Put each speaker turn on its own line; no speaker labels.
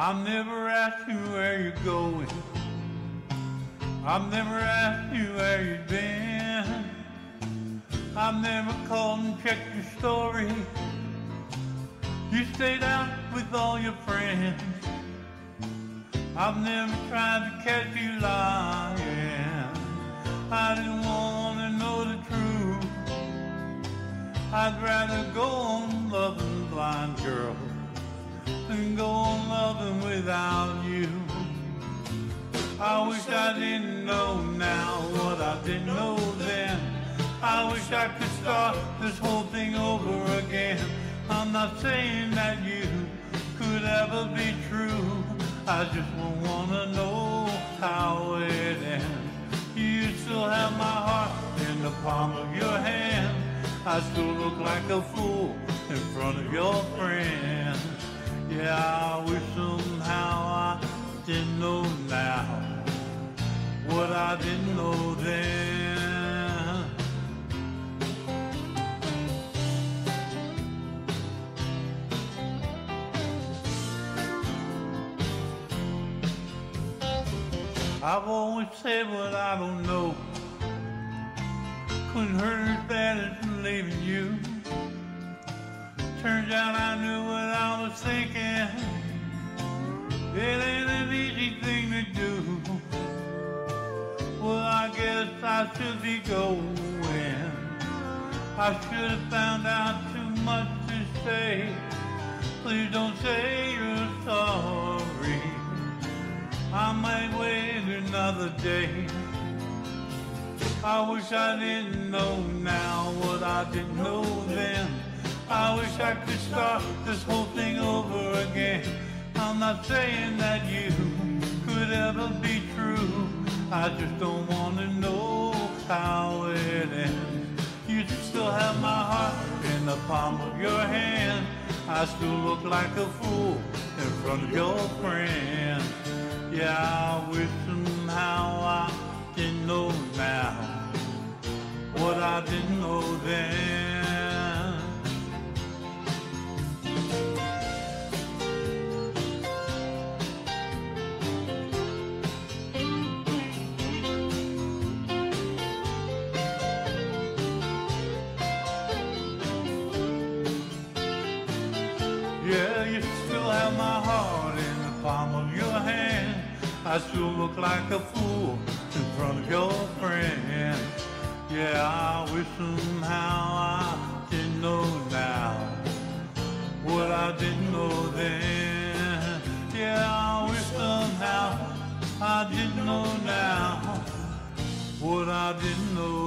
I've never asked you where you're going. I've never asked you where you've been. I've never called and checked your story. You stayed out with all your friends. I've never tried to catch you lying. I didn't want to know the truth. I'd rather go on loving blind, girl, than go on loving without you. I wish I didn't know now what I didn't know then. I wish I could start this whole thing over again. I'm not saying that you could ever be true. I just want to know how it ends. You still have my heart in the palm of your hand. I still look like a fool in front of your friends. Yeah, I wish somehow I didn't know now what I didn't know then. I've always said what I don't know. Couldn't hurt as bad as leaving you. Turns out I knew what I was thinking. It ain't an easy thing to do. Well, I guess I should be going. I should have found out too much to say. Please don't say you're sorry. I might wait another day. I wish I didn't know now what I didn't know then. I wish I could start this whole thing over again. I'm not saying that you could ever be true. I just don't want to know how it ends. You still have my heart in the palm of your hand. I still look like a fool in front of your friends. Yeah, I wish somehow I didn't know now what I didn't know then. Yeah, you still have my heart in the palm of your hand. I still look like a fool in front of your friend. Yeah, I wish somehow I didn't know now what I didn't know then. Yeah, I wish somehow I didn't know now what I didn't know